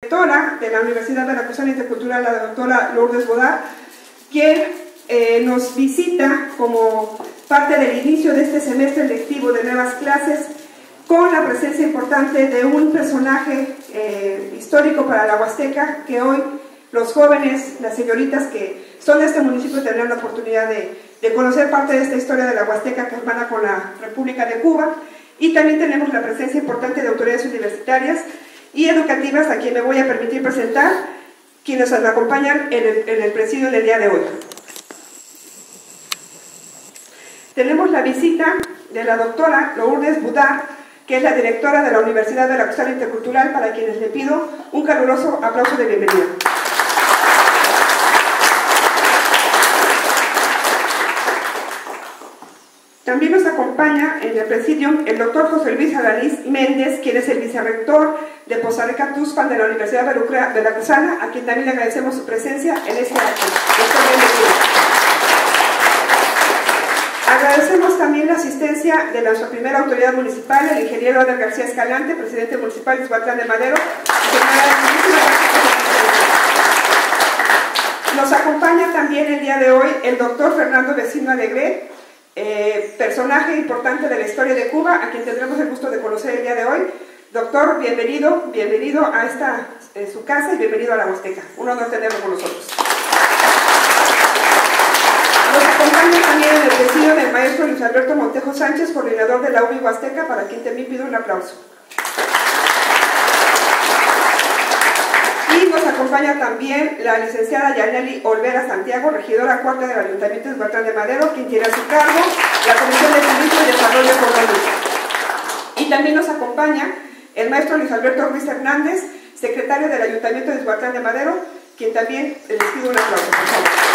rectora de la Universidad Veracruzana Intercultural, la doctora Lourdes Bodar, quien nos visita como parte del inicio de este semestre lectivo de nuevas clases, con la presencia importante de un personaje histórico para la Huasteca, que hoy los jóvenes, las señoritas que son de este municipio tendrán la oportunidad de conocer parte de esta historia de la Huasteca que hermana con la República de Cuba. Y también tenemos la presencia importante de autoridades universitarias y educativas, a quien me voy a permitir presentar, quienes nos acompañan en el presidio del día de hoy. Tenemos la visita de la doctora Lourdes Bodar, que es la directora de la Universidad Veracruzana Intercultural, para quienes le pido un caluroso aplauso de bienvenida. También nos acompaña en el presidio el doctor José Luis Alanís Méndez, quien es el vicerrector de Poza Rica Tuxpan de la Universidad Veracruzana, a quien también le agradecemos su presencia en este acto. Agradecemos también la asistencia de nuestra primera autoridad municipal, el ingeniero Adel García Escalante, presidente municipal de Izhuatlán de Madero. Nos acompaña también el día de hoy el doctor Fernando Vecino Alegre, personaje importante de la historia de Cuba, a quien tendremos el gusto de conocer el día de hoy. Doctor, bienvenido a esta su casa y bienvenido a la Huasteca. Un honor tenerlo con nosotros. Nos acompaña también en el presidio del maestro Luis Alberto Montejo Sánchez, coordinador de la UBI Huasteca, para quien también pido un aplauso. Y nos acompaña también la licenciada Yaneli Olvera Santiago, regidora cuarta del Ayuntamiento de Izhuatlán de Madero, quien tiene a su cargo la Comisión de Turismo y Desarrollo Económico. Y también nos acompaña el maestro Luis Alberto Ruiz Hernández, secretario del Ayuntamiento de Izhuatlán de Madero, quien también les pido un aplauso, por favor.